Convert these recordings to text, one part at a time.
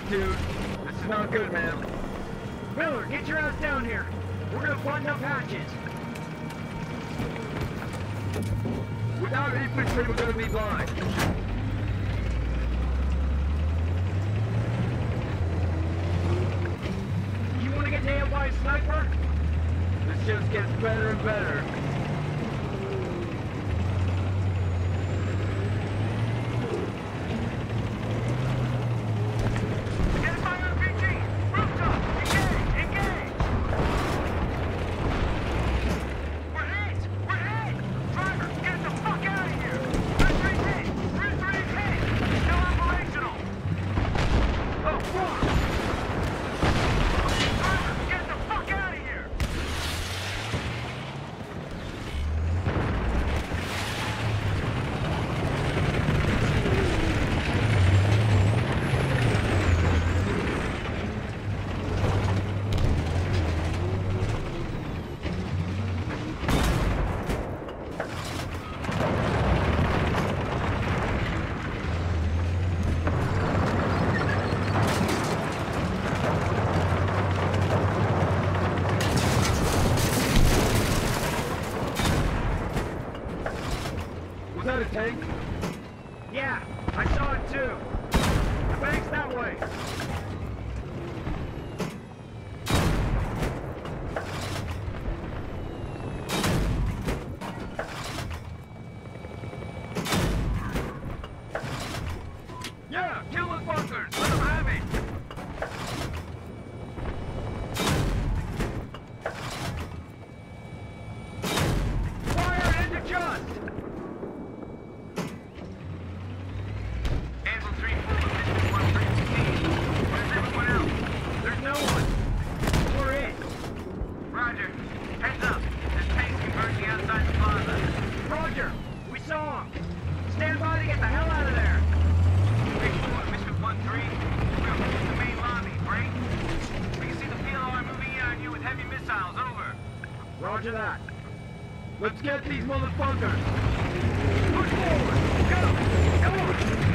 dude. This is not good, man. Miller, get your ass down here. We're gonna button up hatches. Without infantry, we're gonna be blind. You wanna get nailed by a sniper? This just gets better and better. Was that a tank? Yeah, I saw it too. The bank's that way. Yeah, kill the fuckers! Let them have it! Fire and adjust! Anvil 3 full of mission 113. Where's everyone else? There's no one. We're it. Roger. Heads up. There's tanks converging outside the plaza. Roger, we saw him. Stand by to get the hell out of there. Mission 1-3. We're approaching the main lobby. Break. We can see the PLR moving in on you with heavy missiles. Over. Roger that. Let's get these motherfuckers. Push forward. Go. Come on.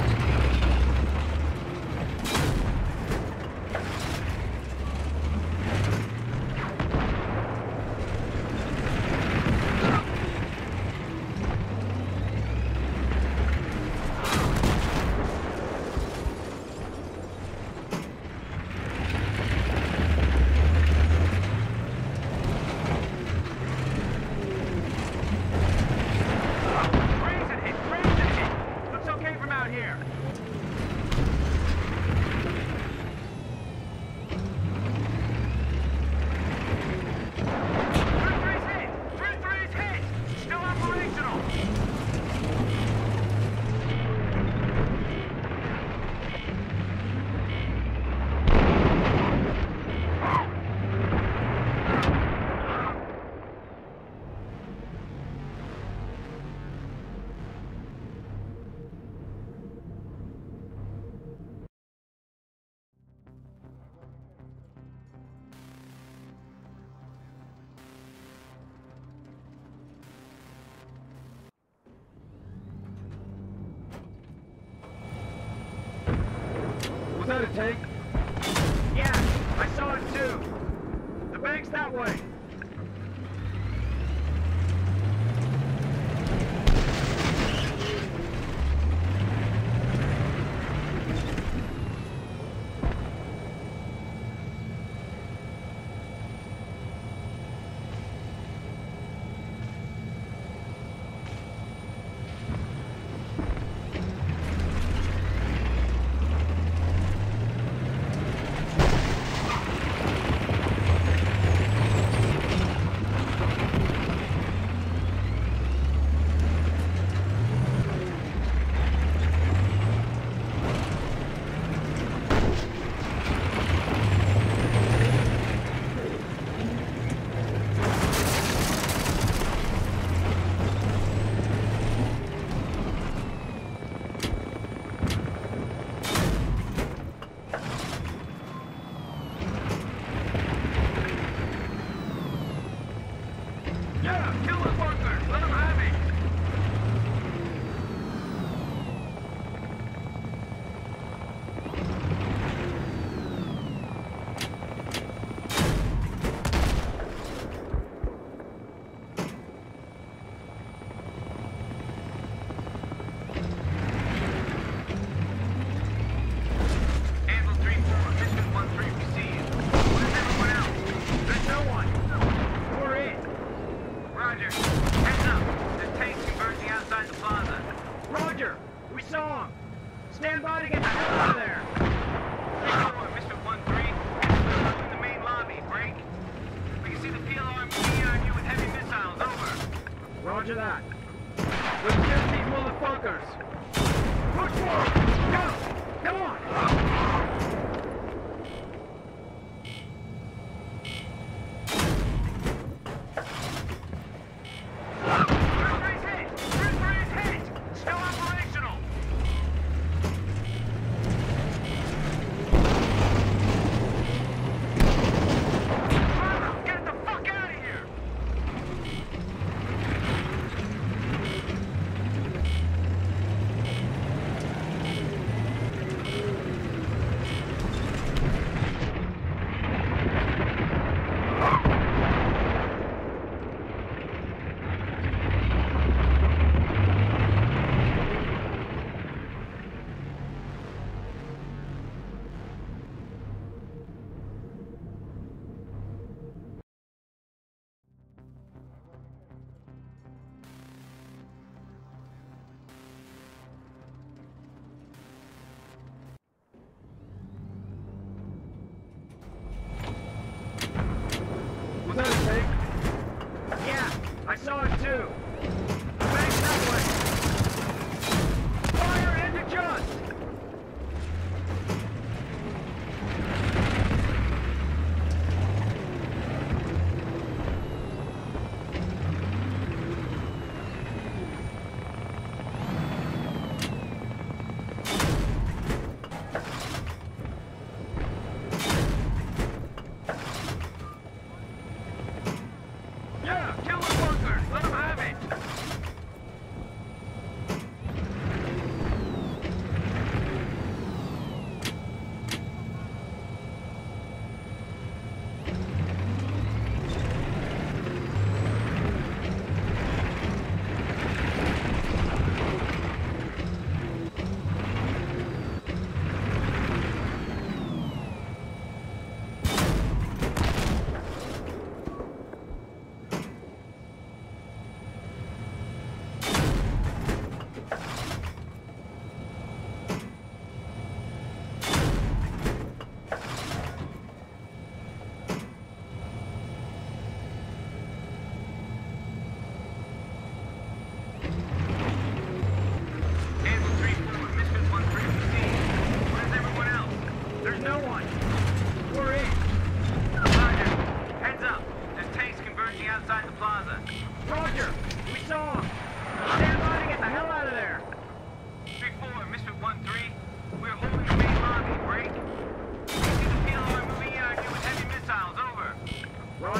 Was that a tank? Yeah, I saw it too. The bank's that way.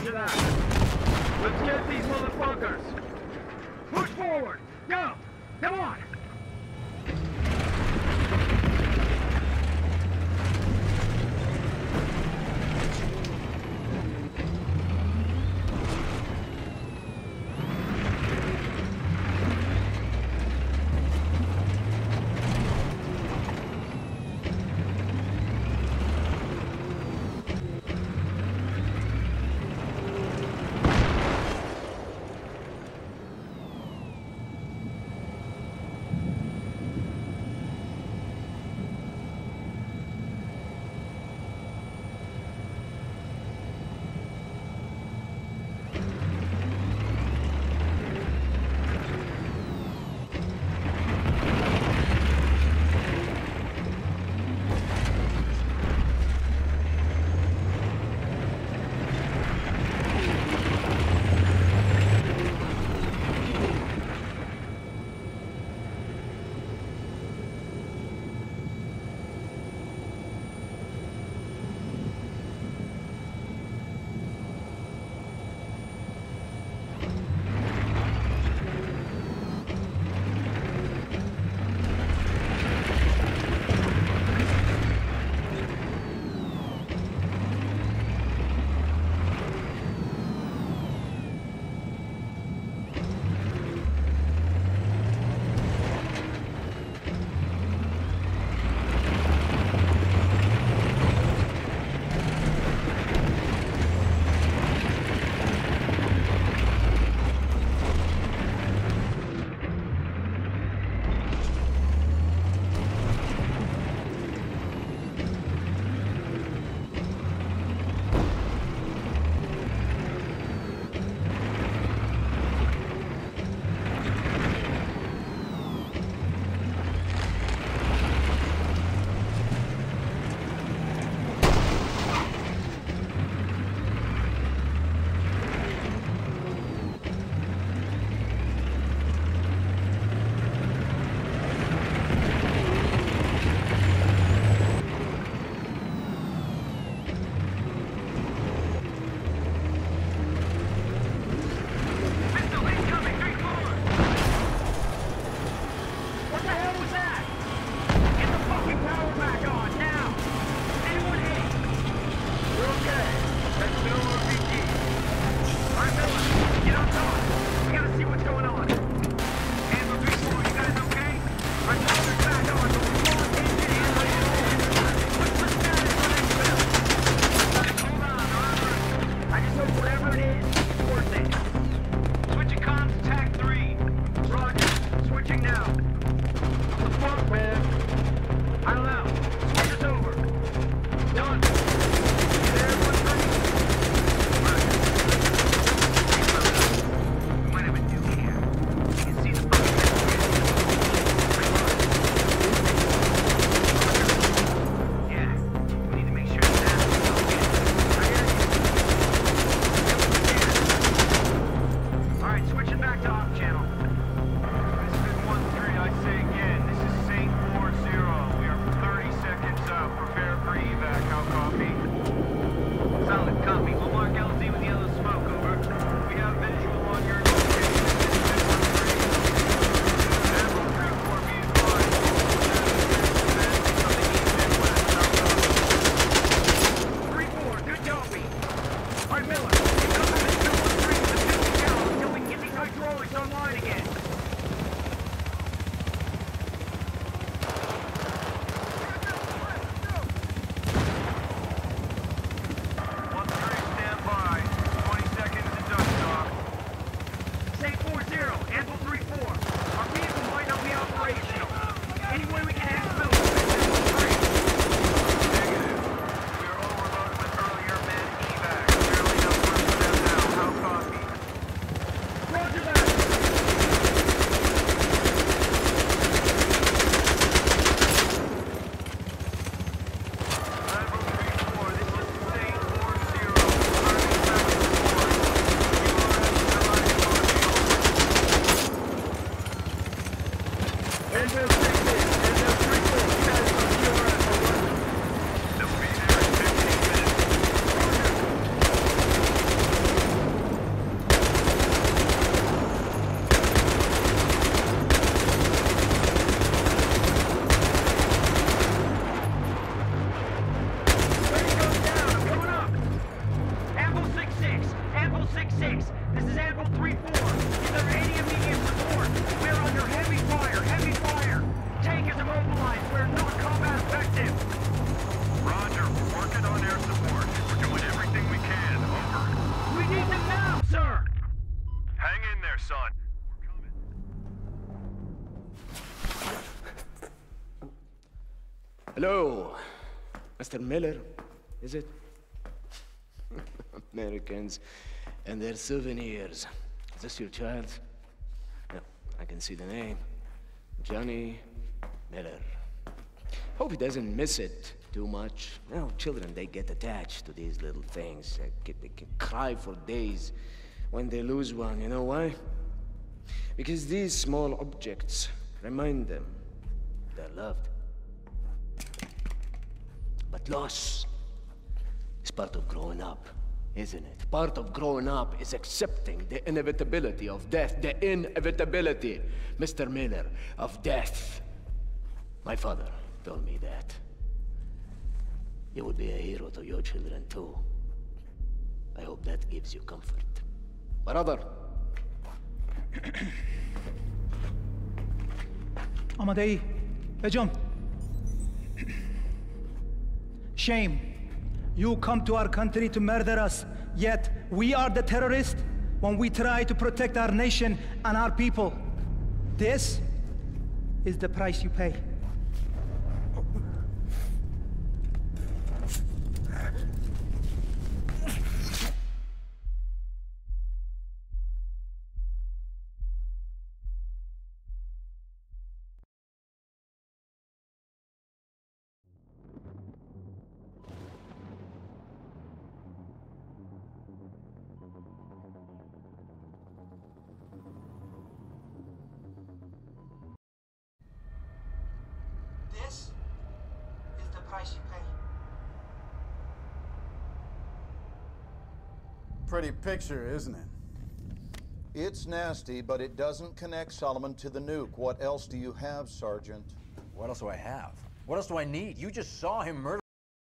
Roger that. Let's get these motherfuckers. Push forward. Go. Come on. Hello, Mr. Miller, is it? Americans and their souvenirs. Is this your child? No, I can see the name. Johnny Miller. Hope he doesn't miss it too much. You know, children, they get attached to these little things. They can cry for days when they lose one. You know why? Because these small objects remind them they're loved. But loss is part of growing up, isn't it? Part of growing up is accepting the inevitability of death. The inevitability, Mr. Miller, of death. My father told me that. You would be a hero to your children, too. I hope that gives you comfort. Brother. Amadei, John. Shame. You come to our country to murder us, yet we are the terrorists when we try to protect our nation and our people. This is the price you pay. This is the price you pay. Pretty picture, isn't it? It's nasty, but it doesn't connect Solomon to the nuke. What else do you have, Sergeant? What else do I have? What else do I need? You just saw him murder.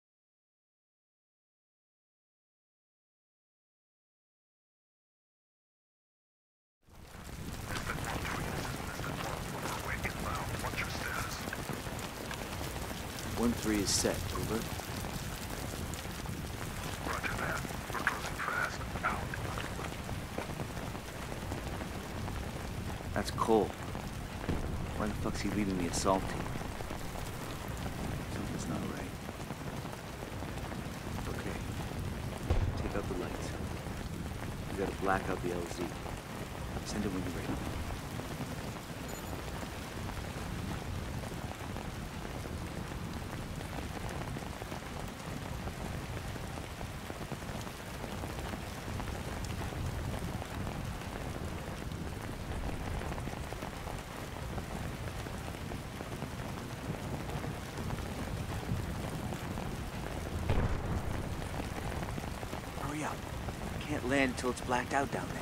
One-3 is set, over. Roger that. We're closing fast. Out. That's Cole. Why the fuck's he leaving the assault team? Something's not right. Okay. Take out the lights. You gotta black out the LZ. Send it when you're ready. Hurry up. Can't land until it's blacked out down there.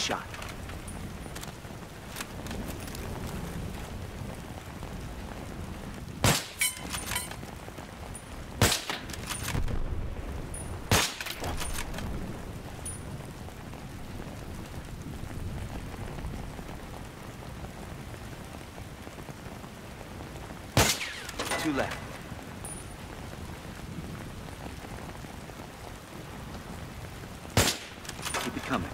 shot. Two left. Keep it coming.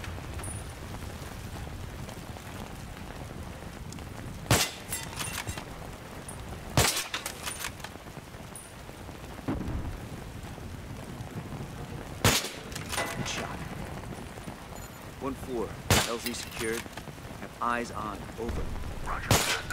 Good shot. 1-4. LZ secured. Have eyes on. Over. Roger.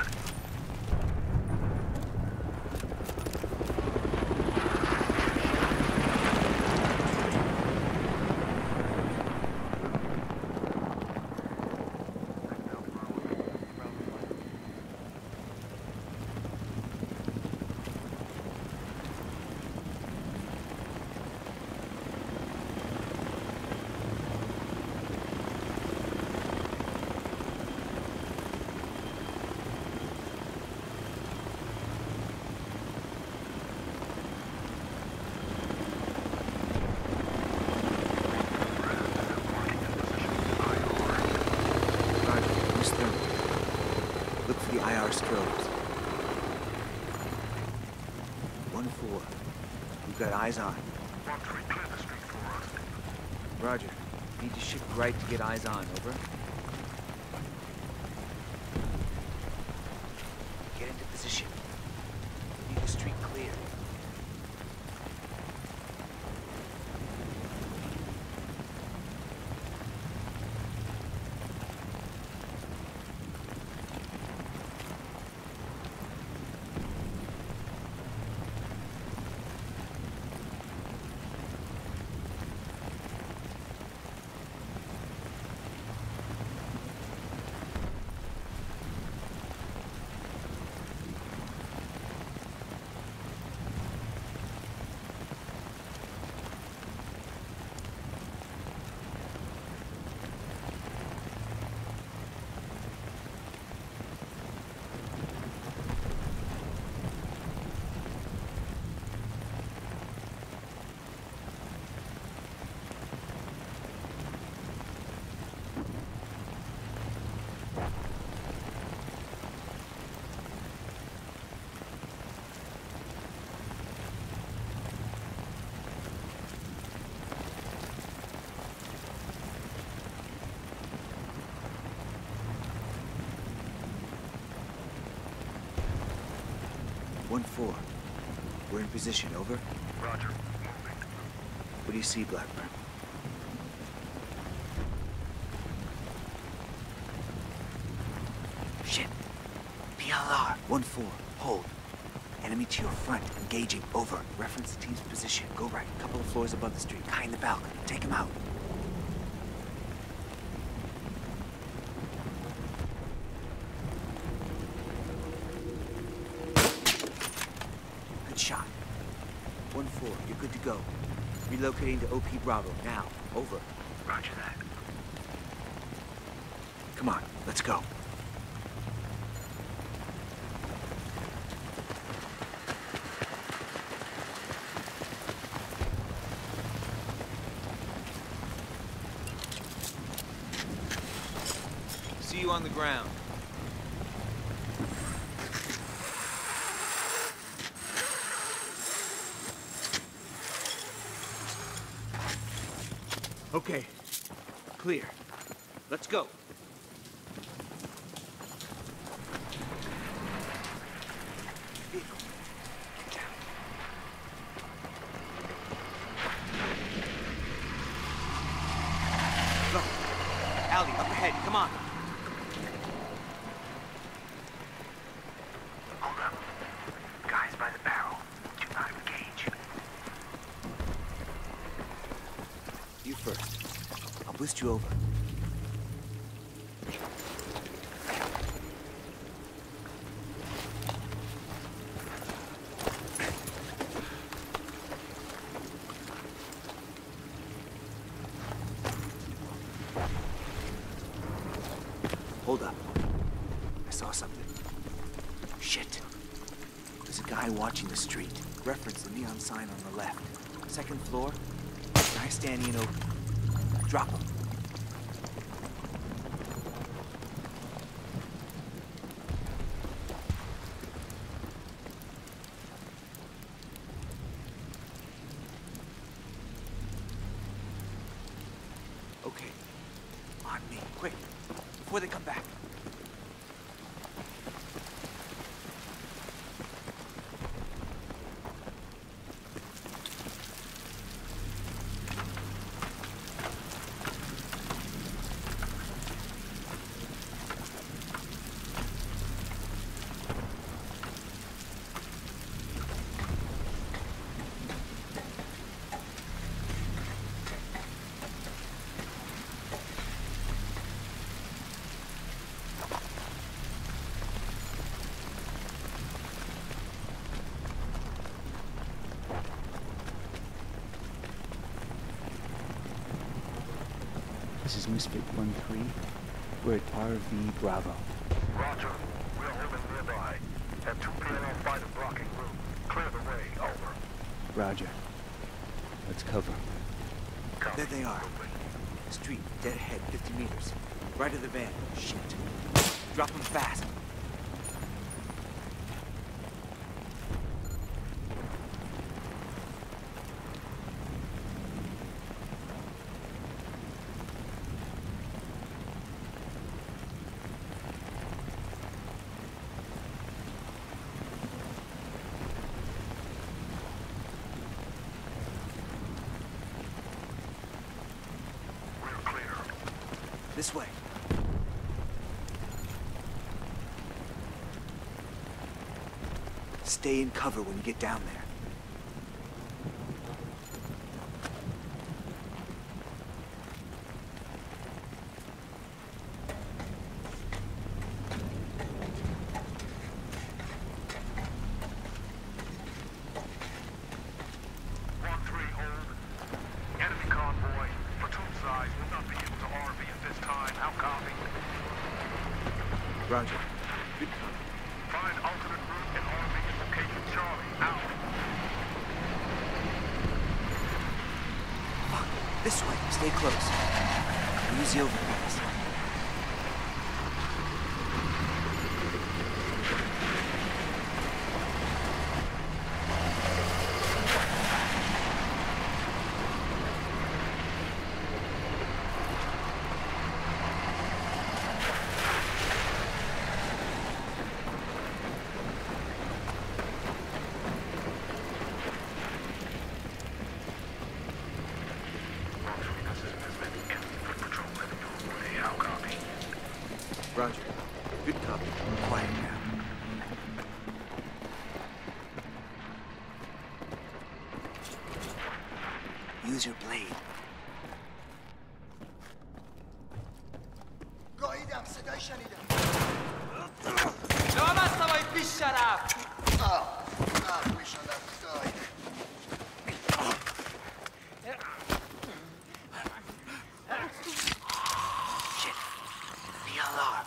Look for the IR strobes. 1-4. We've got eyes on. 1-3, clear the street for us. Roger. Need to shift right to get eyes on. Over. Get into position. Need the street clear. One 4. We're in position. Over. Roger. Moving. What do you see, Blackburn? Shit. PLR. 1-4. Hold. Enemy to your front. Engaging. Over. Reference the team's position. Go right. Couple of floors above the street. Behind the balcony. Take him out. Good shot. 1-4. You're good to go. Relocating to OP Bravo. Now. Over. Roger that. Come on. Let's go. See you on the ground. Okay. Clear. Let's go. Vehicle. Get down. Look. Alley, up ahead. Come on. Hold up. Guys by the barrel. Do not engage. You first. I'll boost you over. watching the street. Reference the neon sign on the left. Second floor, guy standing in open. Drop him. Okay. On me, quick, before they come back. This is Misfit 1-3. We're at RV Bravo. Roger. We're holding nearby. Have 2 PLR fighters blocking route. Clear the way. Over. Roger. Let's cover. There they are. Street, dead ahead, 50 meters. Right of the van. Shit. Drop them fast. This way. Stay in cover when you get down there. Roger. Find alternate route and RV location. Charlie, out. Fuck. This way. Stay close. Use the overpass. Roger. Good copy. Quiet now. Use your blade. گاهیدم صدای شنیدم لام است آقای بیش شرف میشنم گاهیدم Shit. PLR.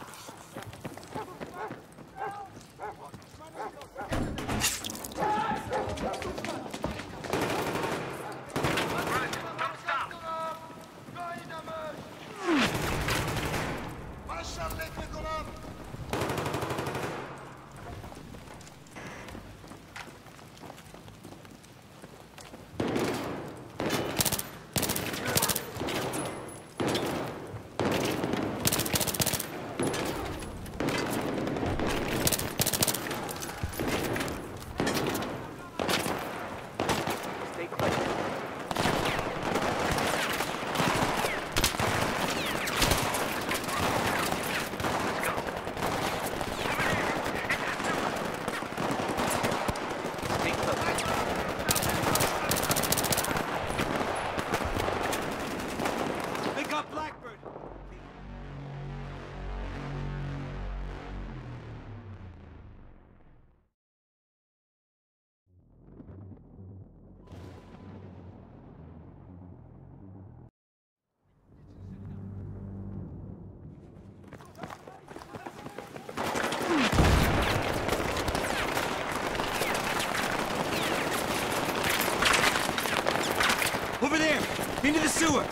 Into the sewer!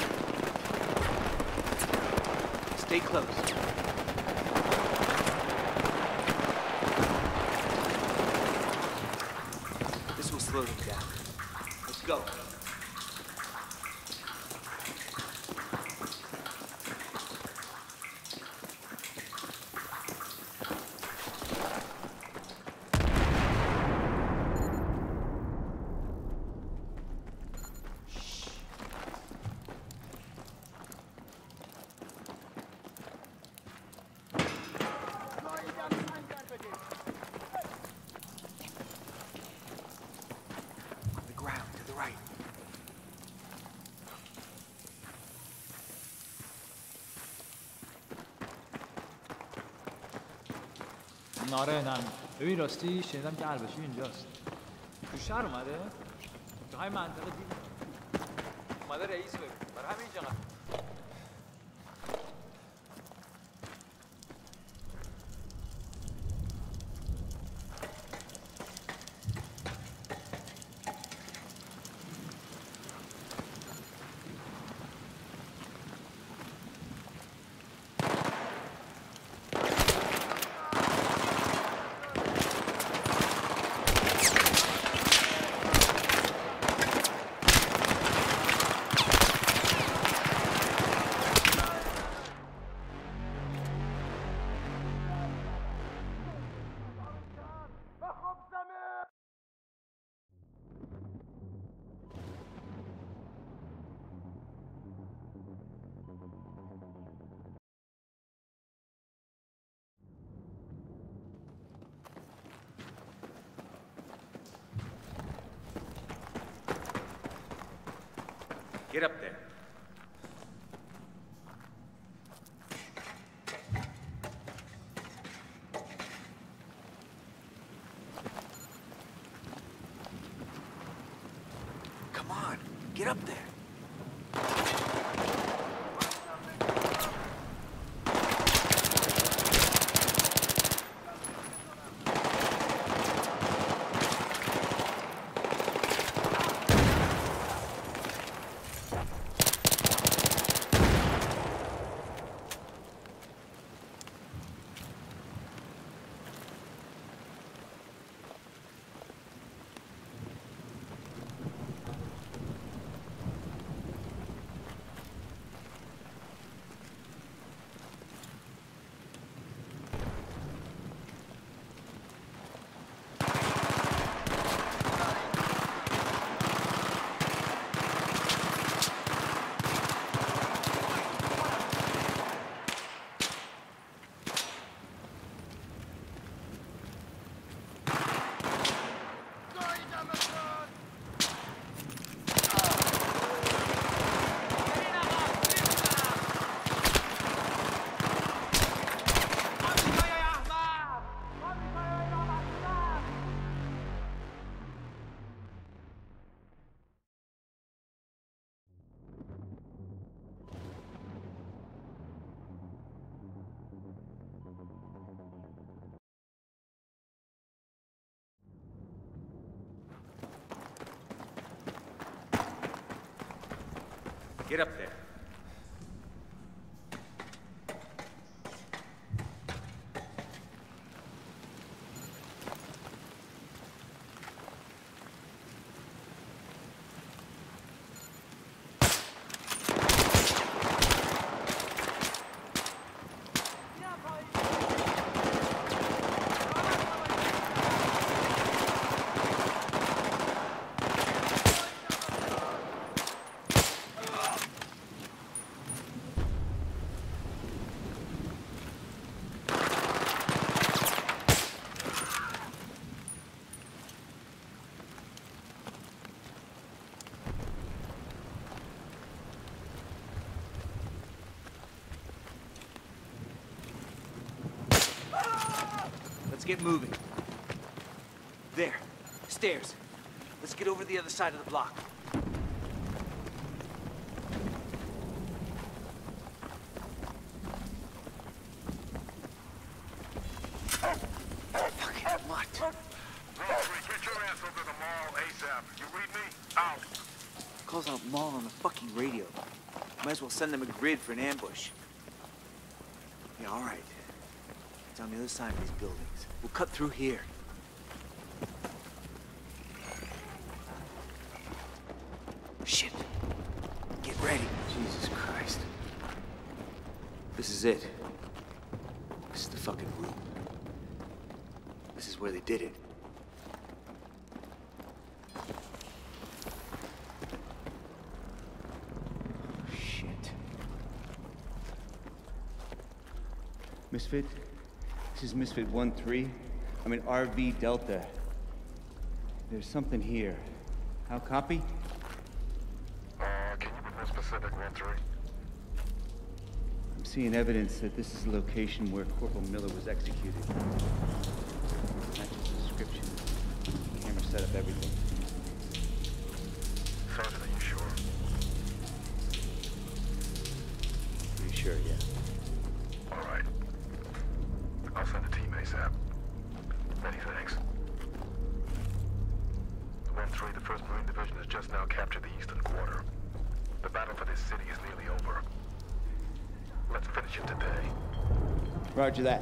Stay close. This will slow them down. Let's go. آره نه ببین راستی شنیدم که البشیر اینجاست تو شهر اومده تو های منطقه دید اومده رئیس ببین برای همین اینجا Get up there. Come on, get up there. Get up there. Let's get moving. There. Stairs. Let's get over to the other side of the block. Fucking what? Rosary, get your ass over to the mall ASAP. You read me? Out. Calls out Maul on the fucking radio. Might as well send them a grid for an ambush. Yeah, all right. It's on the other side of these buildings. We'll cut through here. Shit. Get ready. Jesus Christ. This is it. This is the fucking room. This is where they did it. Shit. Misfit, this is Misfit 1-3. I'm in RV Delta. There's something here. How copy? Can you be more specific, 1-3? I'm seeing evidence that this is the location where Corporal Miller was executed. Matches the description. Camera set up, everything. Sergeant, are you sure? Pretty sure, yeah. All right. I'll send a team ASAP. Many thanks. 1-3, the 1st Marine Division has just now captured the eastern quarter. The battle for this city is nearly over. Let's finish it today. Roger that.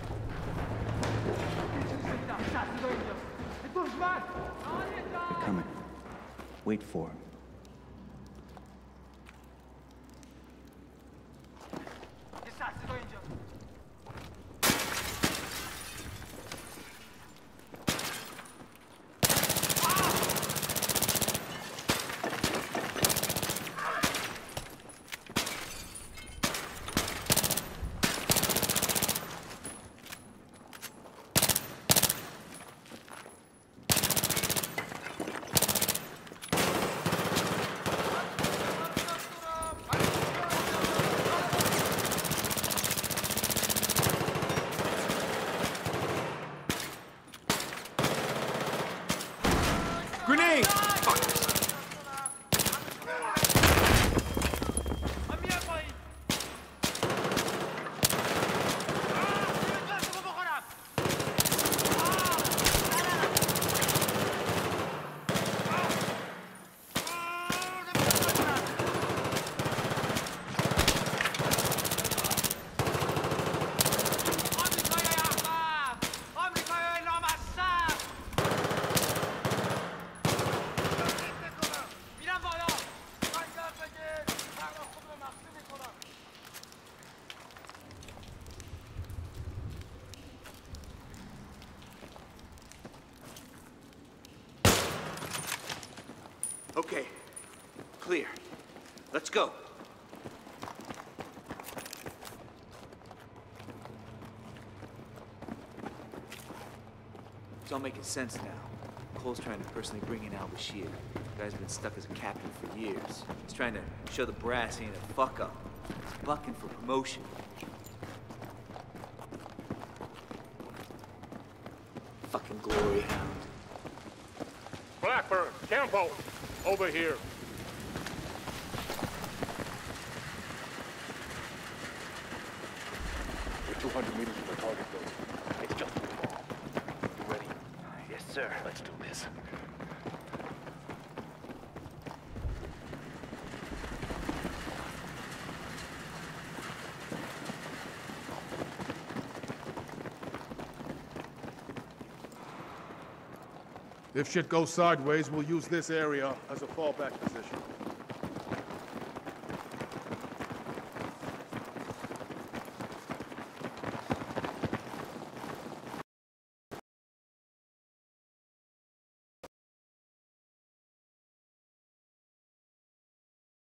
They're coming. Wait for him. Grenade! Okay. Clear. Let's go. It's all making sense now. Cole's trying to personally bring in al-Bashir. The guy's been stuck as a captain for years. He's trying to show the brass he ain't a fuck-up. He's bucking for promotion. Fucking glory hound. Blackburn, Campo, over here. We're 200 meters from the target building. It's just a wall. You ready? Yes, sir. Let's do this. If shit goes sideways, we'll use this area as a fallback position.